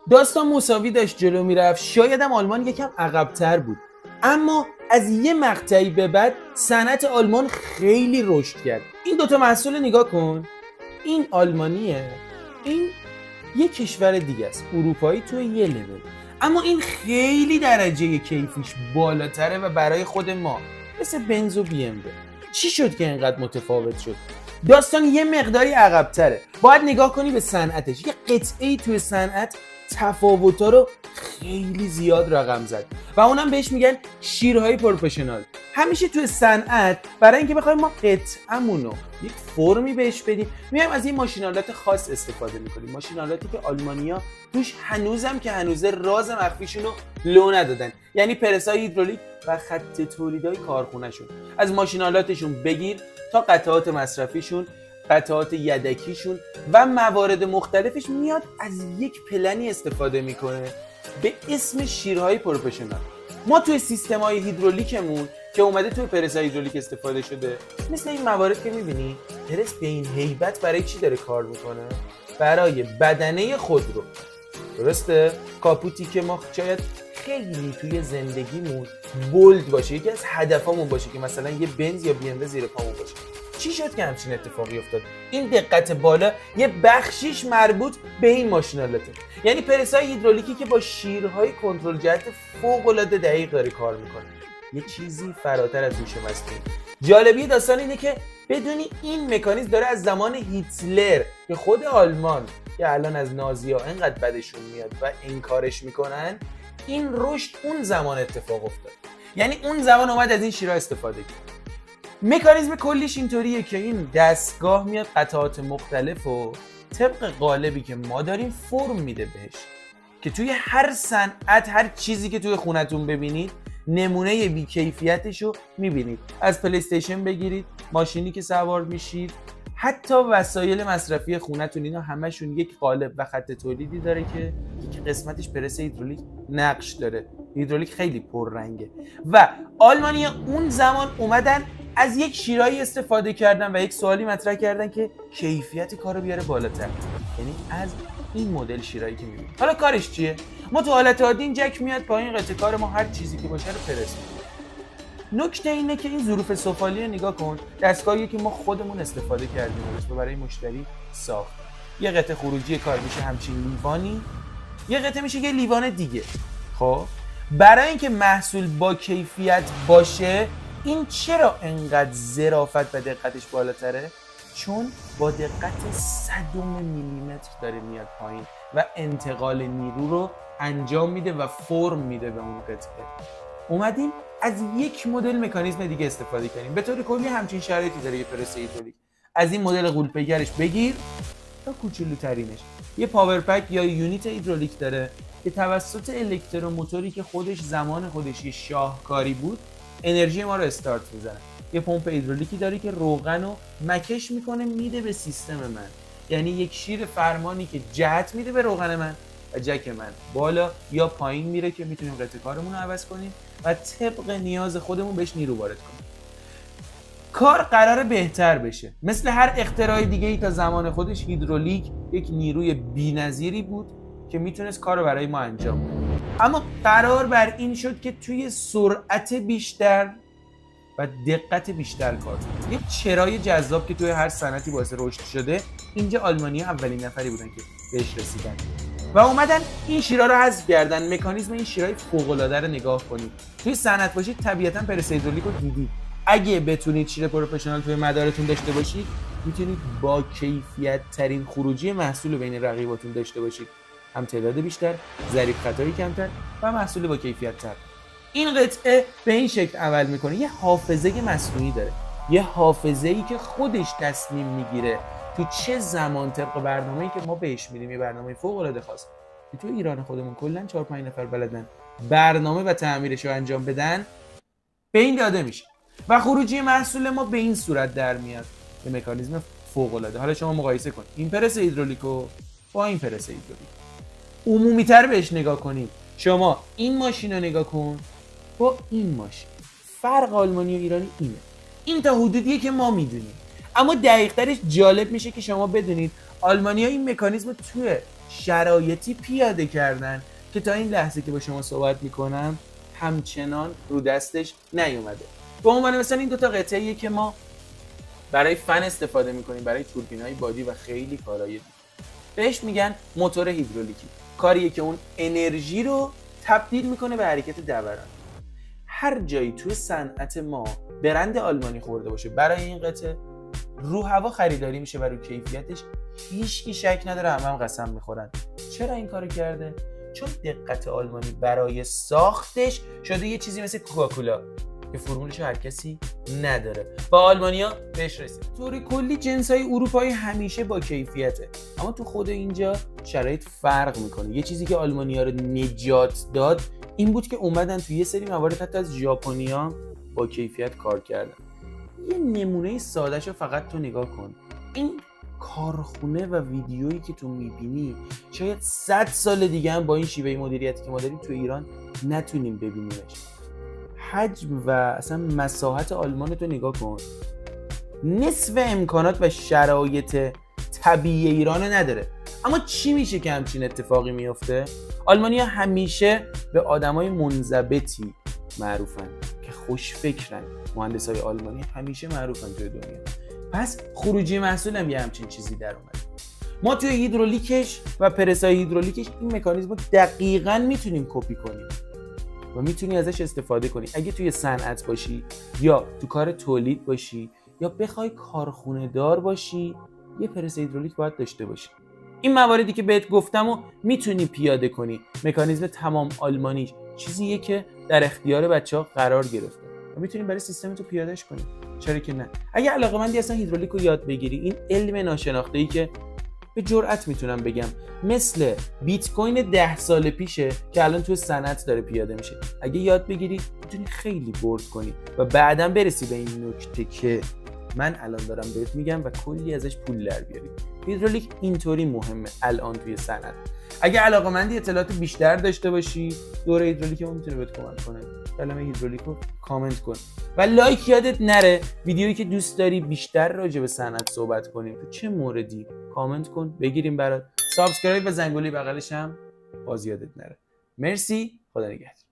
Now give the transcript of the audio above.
داستان مساوی داشت جلو میرفت، شاید هم آلمان یکم عقب‌تر بود، اما از یه مقطعی به بعد صنعت آلمان خیلی رشد کرد. این دوتا محصول نگاه کن، این آلمانیه، این یه کشور دیگه است، اروپایی توی یه لول، اما این خیلی درجه کیفیش بالاتره و برای خود ما مثل بنز و بی ام دبلیو. چی شد که اینقدر متفاوت شد؟ داستان یه مقداری عقب‌تره. باید نگاه کنی به صنعتش. یه قطعه‌ای توی صنعت تفاوت‌ها رو خیلی زیاد رقم زد و اونم بهش میگن شیرهای پروفشنال. همیشه توی صنعت برای اینکه بخوایم ما قطعه‌مونو یک فرمی بهش بدیم، میایم از این ماشینالات خاص استفاده میکنیم، ماشینالاتی که آلمانیا توش هنوزم که هنوزه راز مخفیشون رو لو ندادن، یعنی پرس‌های هیدرولیک و خط تولیدهای کارخونه‌شون. از ماشینالاتشون بگیر تا قطعات مصرفیشون، قطعات یدکیشون و موارد مختلفش میاد از یک پلنی استفاده میکنه به اسم شیرهای پروفشنال. ما توی سیستم‌های هیدرولیکمون که اومده توی پرس‌های هیدرولیک استفاده شده، مثل این موارد که میبینی، پرس به این هیبت برای چی داره کار میکنه؟ برای بدنه خودرو. درسته؟ کاپوتی که ما شاید خیلی توی زندگیمون بولد باشه، یکی از هدفامون باشه که مثلا یه بنز یا بی ام دبلیو زیر پامون باشه. چی شد که همچین اتفاقی افتاد؟ این دقت بالا یه بخشیش مربوط به این ماشینالاته، یعنی پرس‌های هیدرولیکی که با شیرهای کنترل جهت فوق‌العاده دقیق داره کار میکنه. یه چیزی فراتر از هوش مصنوعی. جالبی داستان اینه که بدونی این مکانیزم داره از زمان هیتلر که خود آلمان که الان از نازی‌ها انقدر بدشون میاد و انکارش میکنن، این رشد اون زمان اتفاق افتاد. یعنی اون زمان اومد از این شیرها استفاده کرد. مکانیزم کلیش اینطوریه که این دستگاه میاد قطعات مختلف و طبق قالبی که ما داریم فرم میده بهش، که توی هر صنعت هر چیزی که توی خونتون ببینید نمونه بی‌کیفیتش رو میبینید. از پلی استیشن بگیرید، ماشینی که سوار میشید، حتی وسایل مصرفی خونتون، اینا همشون یک قالب و خط تولیدی داره که یک قسمتش پرس هیدرولیک نقش داره. هیدرولیک خیلی پررنگه و آلمانیا اون زمان اومدن از یک شیرایی استفاده کردن و یک سوالی مطرح کردن که کیفیت کارو بیاره بالاتر، یعنی از این مدل شیرایی که میبینید. حالا کارش چیه؟ ما تو حالت عادی این جک میاد پایین، قطعه کار ما هر چیزی که باشه رو پرس می‌کنه. نکته اینه که این ظروف سفالی نگاه کن، دستگاهی که ما خودمون استفاده کردیم و برای مشتری ساخت. یه قطعه خروجی کار میشه همچین لیوانی، یه قطعه میشه یه لیوان دیگه. خب برای اینکه محصول با کیفیت باشه، این چرا انقدر ظرافت و دقتش بالاتره؟ چون با دقت 100 میلیمتر داره میاد پایین و انتقال نیرو رو انجام میده و فرم میده به اون قطعه. اومدیم از یک مدل مکانیزم دیگه استفاده کنیم. به طور کلی همچین شرایطی داره یه پرس هیدرولیک. از این مدل غول‌پیکرش بگیر تا کوچولوترینش، یه پاور پک یا یونیت هیدرولیک داره که توسط الکتروموتوری که خودش زمان خودش یه شاهکاری بود انرژی ما رو استارت میزنه. یه پمپ هیدرولیکی داره که روغن رو مکش میکنه میده به سیستم من، یعنی یک شیر فرمانی که جهت میده به روغن من و جک من بالا یا پایین میره که میتونیم قطعه کارمون رو عوض کنیم و طبق نیاز خودمون بهش نیرو وارد کنیم. کار قراره بهتر بشه. مثل هر اختراع دیگه ای تا زمان خودش هیدرولیک یک نیروی بی‌نظیری بود که میتونست کار رو برای ما انجام بده، اما قرار بر این شد که توی سرعت بیشتر و دقت بیشتر کار کنه. یه چرای جذاب که توی هر صنعتی باعث رشد شده، اینجا آلمانی‌ها اولین نفری بودن که بهش رسیدن و اومدن این شیرها رو حذف کردن. مکانیزم این شیرهای فوق‌العاده رو نگاه کنید. توی صنعت باشید طبیعتاً پرس هیدرولیک رو دیدید. اگه بتونید شیر پروفشنال توی مدارتون داشته باشید، میتونید با کیفیت ترین خروجی محصول بین رقیباتون داشته باشید. هم تعداد بیشتر، ظریف خطایی کمتر و محصول با کیفیت تر. این قطعه به این شکل عمل میکنه. یه حافظه مصنوعی داره، یه حافظه‌ای که خودش تصمیم میگیره تو چه زمان طبق برنامه‌ای که ما بهش میدیم، یه برنامه فوق‌العاده خاص که تو ایران خودمون کلاً 4-5 نفر بلدن برنامه و تعمیرش رو انجام بدن، به این داده میشه و خروجی محصول ما به این صورت در میاد. یه مکانیزم فوق‌العاده. حالا شما مقایسه کن این پرس هیدرولیکو با این پرس هیدرولیک، عمومی‌تر بهش نگاه کنید. شما این ماشین رو نگاه کن با این ماشین، فرق آلمانی و ایرانی اینه. این تا حدودیه که ما میدونیم، اما دقیق‌ترش جالب میشه که شما بدونید آلمانی‌ها این مکانیزم توی شرایطی پیاده کردن که تا این لحظه که با شما صحبت میکنم همچنان رو دستش نیومده. به عنوان مثلا این دوتا قطعه‌ایه که ما برای فن استفاده میکنیم، برای توربین‌های بادی و خیلی کارهای دیگه. بهش میگن موتور هیدرولیکی. کاریه که اون انرژی رو تبدیل میکنه به حرکت دوران. هر جایی توی صنعت ما برند آلمانی خورده باشه برای این قطعه، رو هوا خریداری میشه و رو کیفیتش هیچکی شک نداره، هم قسم میخورن. چرا این کارو کرده؟ چون دقت آلمانی برای ساختش شده یه چیزی مثل کوکاکولا که فرمولش هر کسی نداره. با آلمانیا بهش رسید. طور کلی جنس‌های اروپایی همیشه با کیفیته، اما تو خود اینجا شرایط فرق میکنه. یه چیزی که آلمانیا رو نجات داد این بود که اومدن تو یه سری موارد حتی از ژاپنیا با کیفیت کار کردن. یه نمونه سادهشو فقط تو نگاه کن. این کارخونه و ویدیویی که تو میبینی شاید 100 سال دیگه هم با این شیوه مدیریتی که ما داریم تو ایران نتونیم ببینیمش. حجم و اصلا مساحت آلمان تو نگاه کن، نصف امکانات و شرایط طبیعی ایران نداره. اما چی میشه که همچین اتفاقی میفته؟ آلمانی‌ها همیشه به آدمای منضبطی معروفن که خوش فکرن. مهندسای آلمانی همیشه معروفن توی دنیا. پس خروجی محصول هم یه همچین چیزی در اومد. ما توی هیدرولیکش و پرسای هیدرولیکش این مکانیزم رو دقیقاً میتونیم کپی کنیم و میتونی ازش استفاده کنی. اگه توی صنعت باشی یا تو کار تولید باشی یا بخوای کارخونه دار باشی، یه پرس هیدرولیک باید داشته باشی. این مواردی که بهت گفتم رو میتونی پیاده کنی. مکانیزم تمام آلمانیش چیزیه که در اختیار بچه‌ها قرار گرفته و میتونی برای سیستم تو پیادهش کنی. چرا که نه؟ اگه علاقه‌مندی اصلا هیدرولیک رو یاد بگیری، این علم ناشناخته‌ای که به جرئت میتونم بگم مثل بیت کوین 10 سال پیشه که الان توی صنعت داره پیاده میشه، اگه یاد بگیری میتونی خیلی برد کنی و بعداً برسی به این نکته که من الان دارم بهت میگم و کلی ازش پول در بیاری. هیدرولیک اینطوری مهمه الان توی صنعت. اگه علاقه‌مندی اطلاعات بیشتر داشته باشی، دوره هیدرولیک ما میتونه بهت کمک کنه. کلمه هیدرولیک رو کامنت کن و لایک یادت نره. ویدیویی که دوست داری بیشتر راجع به صنعت صحبت کنیم تو چه موردی کامنت کن بگیریم برات. سابسکرایب و زنگوله بغلش هم باز یادت نره. مرسی، خدا نگهدار.